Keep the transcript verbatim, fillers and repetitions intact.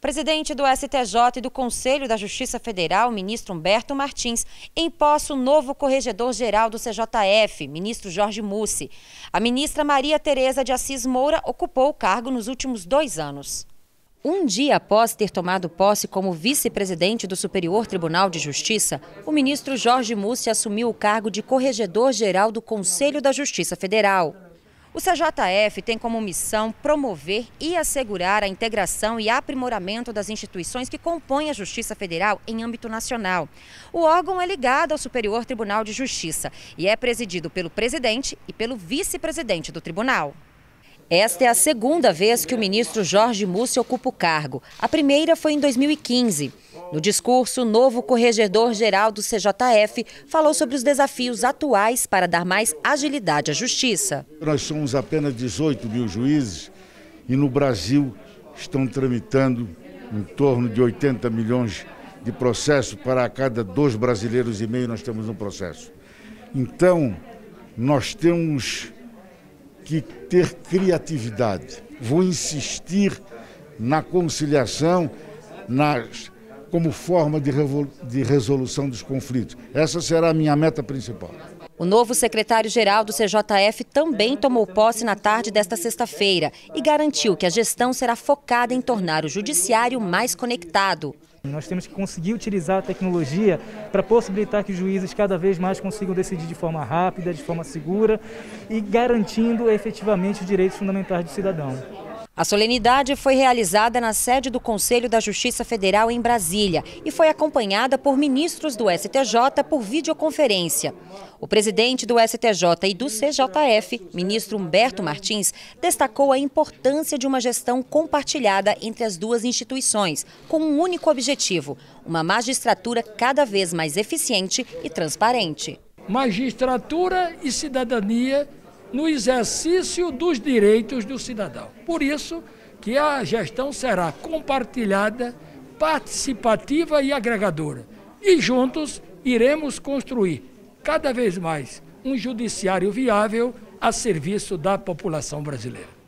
presidente do S T J e do Conselho da Justiça Federal, ministro Humberto Martins, empossa o novo corregedor-geral do C J F, ministro Jorge Mussi. A ministra Maria Tereza de Assis Moura ocupou o cargo nos últimos dois anos. Um dia após ter tomado posse como vice-presidente do Superior Tribunal de Justiça, o ministro Jorge Mussi assumiu o cargo de corregedor-geral do Conselho da Justiça Federal. O C J F tem como missão promover e assegurar a integração e aprimoramento das instituições que compõem a Justiça Federal em âmbito nacional. O órgão é ligado ao Superior Tribunal de Justiça e é presidido pelo presidente e pelo vice-presidente do tribunal. Esta é a segunda vez que o ministro Jorge Mussi ocupa o cargo. A primeira foi em dois mil e quinze. No discurso, o novo corregedor-geral do C J F falou sobre os desafios atuais para dar mais agilidade à justiça. Nós somos apenas dezoito mil juízes e no Brasil estão tramitando em torno de oitenta milhões de processos. Para cada dois brasileiros e meio nós temos um processo. Então, nós temos que ter criatividade. Vou insistir na conciliação, nas, como forma de, de resolução dos conflitos. Essa será a minha meta principal. O novo secretário-geral do C J F também tomou posse na tarde desta sexta-feira e garantiu que a gestão será focada em tornar o judiciário mais conectado. Nós temos que conseguir utilizar a tecnologia para possibilitar que os juízes cada vez mais consigam decidir de forma rápida, de forma segura e garantindo efetivamente os direitos fundamentais do cidadão. A solenidade foi realizada na sede do Conselho da Justiça Federal em Brasília e foi acompanhada por ministros do S T J por videoconferência. O presidente do S T J e do C J F, ministro Humberto Martins, destacou a importância de uma gestão compartilhada entre as duas instituições, com um único objetivo: uma magistratura cada vez mais eficiente e transparente. Magistratura e cidadania no exercício dos direitos do cidadão. Por isso que a gestão será compartilhada, participativa e agregadora. E juntos iremos construir cada vez mais um judiciário viável a serviço da população brasileira.